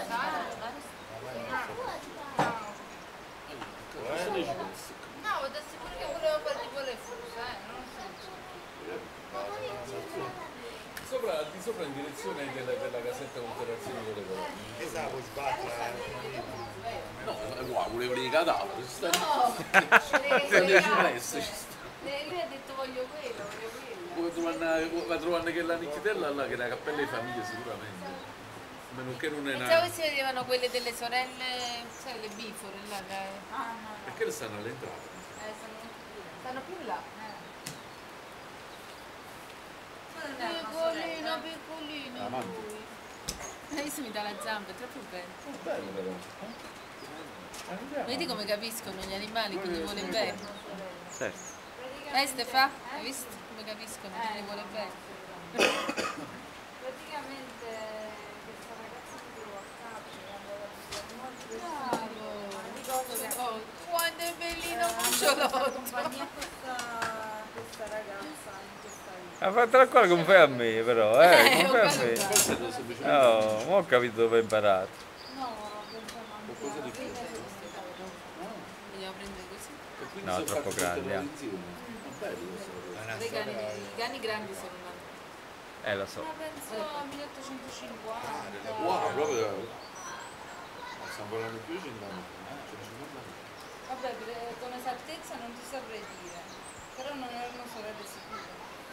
No, ti assicuro che volevo fare tipo le fusa, non ho senso. Al di sopra in direzione della casetta conservazione delle cose. Che sa, puoi sbattere? No, guarda, volevo le cadavere, ci stanno. No, Nelle cinessi ci stanno. lui ha detto voglio quello. Va a trovare che la nicchitella là, che è la cappella di famiglia sicuramente. A meno che non è Pensavo una. che si vedevano quelle delle sorelle, sai, le bifore là, Perché le stanno all'entrata? stanno più là. Piccolino, piccolino. Amante. Adesso mi dà la zampa, è troppo bello. Bello però. Vedi come capiscono gli animali chi gli vuole bene? Certo. Stefa? Hai visto come capiscono chi gli vuole bene? Praticamente questa ragazza che devo a Capri Oh, quanto è bellino compagnia cucciolotto! questa ragazza in questa vita. Ha fatto ancora come fai a me però, come fai a me? Forse devo semplicemente. Oh, ma ho capito dove hai imparato. No, pensavo Qualcosa di più. Vogliamo prendere così? E quindi No, sono troppo fatte grandi, tutte insieme. Ma bello questo. I cani grandi sono una. Lo so. Ma penso a 1850. Wow, proprio. Ma stiamo parlando più di 100 anni. Ce ne sono tanti. Vabbè, con esattezza non ti saprei dire, però non erano sorelle sicure.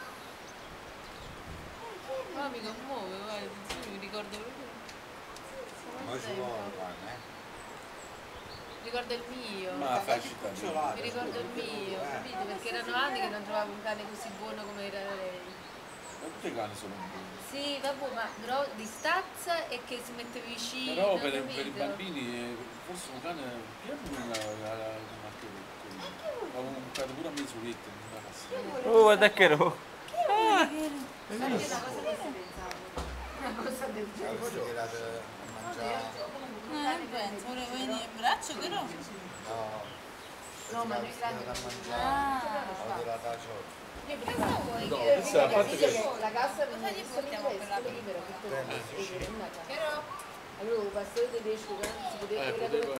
Ma mi commuove, guarda, mi ricordo proprio. Ma ci vuole, guarda, Ricordo il mio. Ma facile. Mi ricordo il mio, capito? Perché erano anni che non trovavo un cane così buono come era lei. Ma tutti i cani sono buoni. Sì, vabbè, ma di stazza e che si mette vicino. Però per i capito? bambini forse un cane più una avevo buttato pure a mezzoletto in una passata. Oh, guarda che ero. Una cosa che si pensava. Una cosa del genere. Poi ci tirate a mangiare. Non penso, vuoi venire in braccio però? No, ma noi grandi da non mangiare. Ho tirato a ciò. Io prima No, questa è la parte che. la casa cosa gli portiamo per la libera, tutto Sì. allora il pastore tedesco si poteva